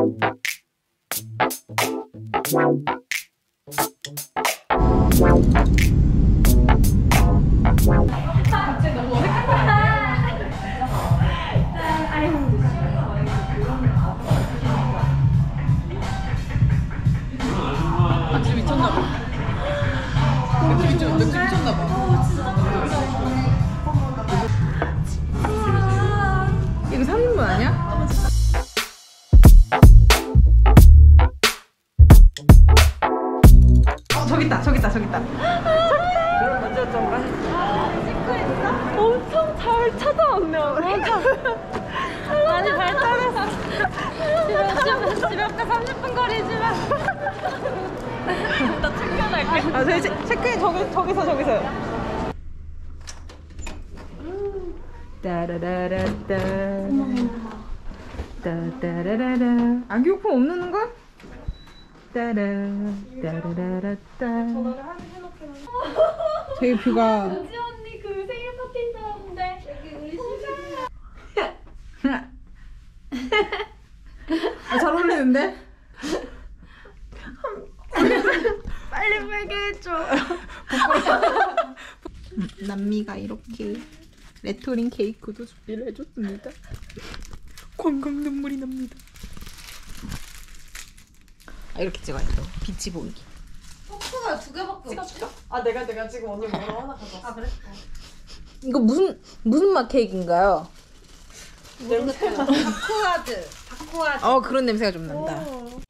진짜 미쳤나봐. 느낌 미쳤나봐. 이거 3인분 아니야? 저기 있다. 그럼 먼저 좀 가시죠. 엄청 잘 찾아왔네. 많이 발달했어. 집에 앞에 30분 거리지만 나 챙겨날게. 아, 저희 체크인 저기서. 따라라라따. 따라라라라. 안경품 없는 걸? 따라라라따. 저희 뷰가. 은지 언니 그 생일 파티인 줄 알았는데 여기 우리 집이야. 잘 어울리는데? 빨리 빨게 해줘. 남미가 이렇게 레토링 케이크도 준비를 해줬습니다. 광광 눈물이 납니다. 아, 이렇게 찍어야 돼. 빛이 보이게. 포크가 2개밖에 없어. 아 내가 지금 언니 뭐로 하나 가져왔어. 아 그래? 이거 무슨 맛 케이크인가요? 모르겠어요. 바쿠아드. 그런 냄새가 좀 난다.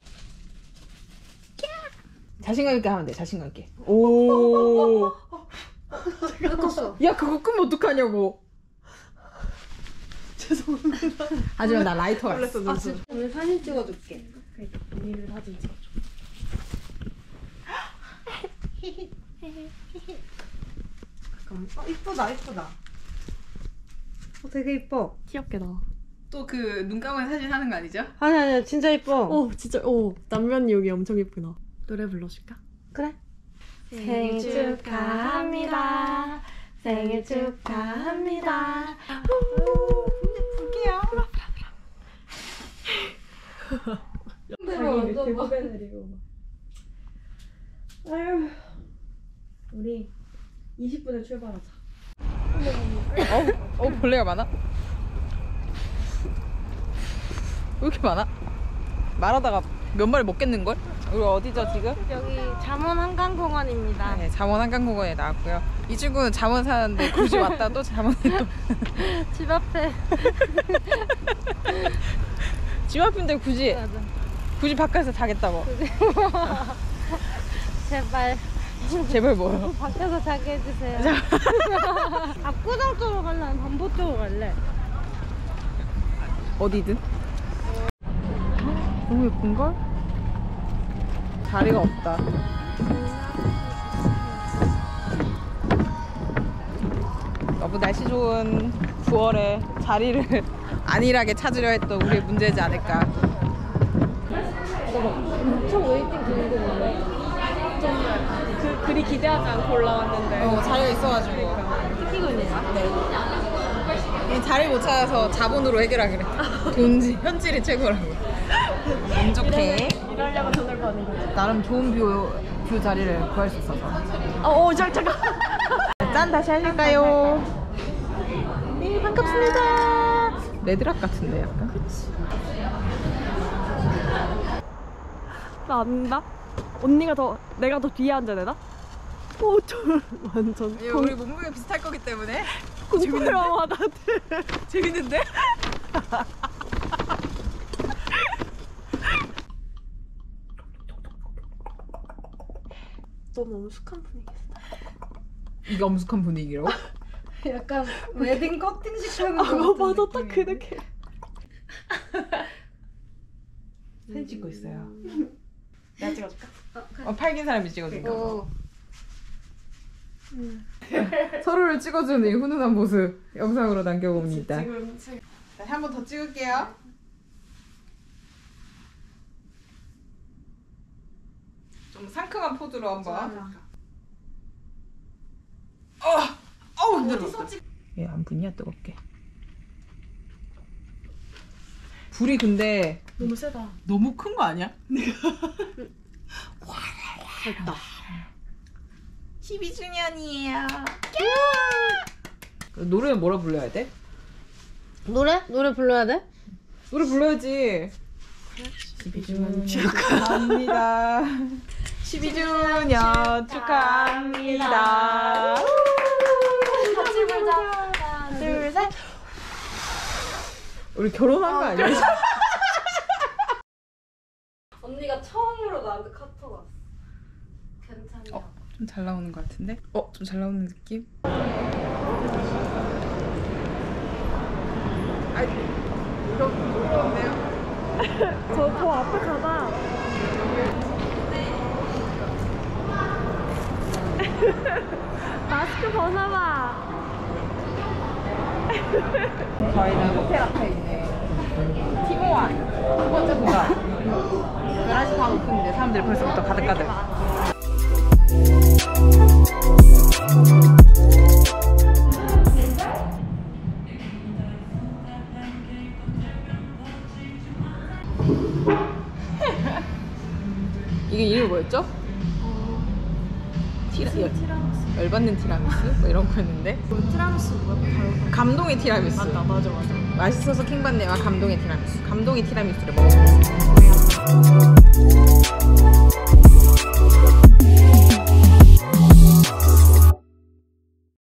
자신감 있게 하면 돼. 자신감 있게. 오. 왜 껐어? 야, 그거 끄면 어떡하냐고. 죄송합니다. 하지만 나 라이터가 있어. 오늘 사진 찍어줄게. 언니를 사진 찍어줘. 잠깐만. 이쁘다. 되게 이뻐. 귀엽게 나와. 또 그 눈 감은 사진 하는 거 아니죠? 아니 진짜 이뻐. 진짜 남면이 여기 엄청 예쁘다. 노래 불러줄까? 그래. 생일 축하합니다. 생일 축하합니다. 볼게요. 완전 막 아유. 우리 20분에 출발하자. 벌레가 많아? 왜 이렇게 많아? 말하다가 몇 마리 먹겠는걸? 우리 어디죠 지금? 여기 잠원 한강공원입니다. 네, 잠원 한강공원에 나왔고요. 이 친구는 잠원 사는데 굳이 왔다 또 잠원에 또 집 앞에. 집 앞인데 굳이 바깥에서 자겠다고. 제발 제발 뭐요? 밖에서 자게 해주세요. 압구정 쪽으로 갈래? 아니면 반보 쪽으로 갈래? 어디든. 너무 예쁜걸? 자리가 없다. 너무 날씨 좋은 9월에 자리를 안일하게 찾으려 했던 우리의 문제지 않을까. 엄청 웨이팅 기는데 원래 좀 그리 기대하지 않고 올라왔는데 자리가 있어가지고. 특기군이야? 네. 자리 못 찾아서 자본으로 해결하기로 했지. 현질이 최고라고. 운 좋게. 이러려고 돈을 버는 거지. 나름 좋은 뷰 자리를 구할 수 있어서. 잠깐. 짠, 다시 하실까요? 네, 반갑습니다. 레드락 같은데 약간. 그치. 나 안다? 내가 더 뒤에 앉아야 되나? 저 완전 우리 몸무게 비슷할 거기 때문에. 공포영화 다들. 재밌는데? 너무 엄숙한 분위기였어. 이게 엄숙한 분위기라고? 약간 웨딩 커팅식 하는 거 맞아, 딱 그 느낌. 사진 찍고 있어요. 내가 찍어줄까? 팔긴 사람이 찍어줄까? 서로를 찍어주는 이 훈훈한 모습 영상으로 남겨봅니다. 지금 한 번 더 찍을게요. 좀 상큼한 포즈로 한번. 힘들어. 얘 안 붙냐 뜨겁게. 불이 근데 너무 세다. 너무 큰 거 아니야? 됐다. 12주년이에요. 노래는 뭐라 불러야 돼? 노래? 노래 불러야 돼? 노래 불러야지. 12주년 축하합니다. 12주년 축하합니다. 같이 불자. 하나, 둘, 셋. 우리 결혼한 거 아니야? 언니가 처음으로 나한테 카톡 왔어. 괜찮냐? 좀 잘 나오는 것 같은데? 좀 잘 나오는 느낌? 아이, 부끄러운데요? 저 더 앞에 가봐. 마스크 벗어봐. 저희는 호텔 앞에 있는 티모안 두 번째 공간 11시 반 오픈인데 사람들이 벌써부터 가득가득. 이게 이름이 뭐였죠? 열받는 티라미수? 뭐 이런 거였는데. 티라미수 뭐야? 감동의 티라미수. 맞아. 맛있어서 킹받네와 감동의 티라미수. 감동의 티라미수를 먹어봤습니다.